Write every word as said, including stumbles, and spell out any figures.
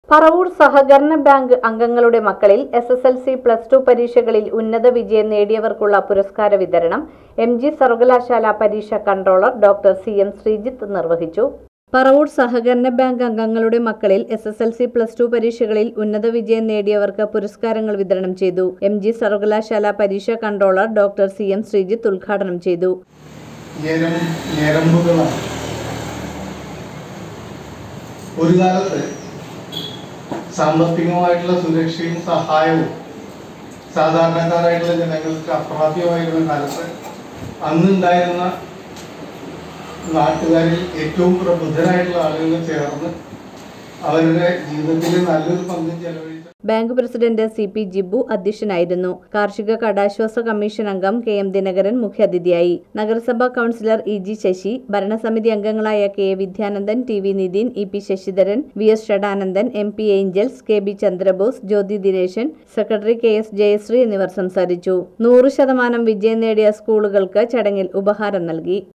പറവൂർ സഹകരണ ബാങ്ക് അംഗങ്ങളുടെ മക്കളിൽ S S L C plus two പരീക്ഷകളിൽ ഉന്നത വിജയം നേടിയവർക്കുള്ള പുരസ്കാര വിതരണം എം ജി സർവകലാശാല പരീക്ഷാ controller doctor C M Sreejith നിർവഹിച്ചു. പറവൂർ സഹകരണ ബാങ്ക് അംഗങ്ങളുടെ മക്കളിൽ S S L C plus two പരീക്ഷകളിൽ ഉന്നത വിജയം നേടിയവർക്ക് പുരസ്കാരങ്ങൾ വിതരണം ചെയ്തു. എം ജി സർവകലാശാല പരീക്ഷാ controller doctor C M Sreejith ഉദ്ഘാടനം ചെയ്തു. ഒരു കാലത്ത് സാമ്പത്തികമായിട്ടുള്ള സുരക്ഷയും സഹായവും സാധാരണക്കാരായിട്ടുള്ള ജനങ്ങൾക്ക് അപ്രാപ്യമായിരുന്ന കാലത്ത് അന്നുണ്ടായിരുന്ന നാട്ടുകാരിൽ ഏറ്റവും പ്രബുദ്ധരായിട്ടുള്ള ആളുകൾ ചേർന്ന് അവരുടെ ജീവിതത്തിൽ നല്ലൊരു പങ്ക് ചെലവഴിച്ചു. Bank president C P Jibu അധ്യക്ഷനായിരുന്നു. കാർഷിക കടാശ്വാസ കമ്മീഷൻ അംഗം കെ എം ദിനകരൻ മുഖ്യാതിഥിയായി. നഗരസഭാ കൌൺസിലർ ഇ ജി ശശി, ഭരണസമിതി അംഗങ്ങളായ K A Vidyanandan, T V Nithin, E P Sasidharan, V S Shadanandan, M P Angels, K B Chandrabose, Jyothi Dineshan, secretary K S Jayasree എന്നിവർ സംസാരിച്ചു. നൂറ് ശതമാനം വിജയം നേടിയ സ്കൂളുകൾക്ക് ചടങ്ങിൽ ഉപഹാരം നൽകി.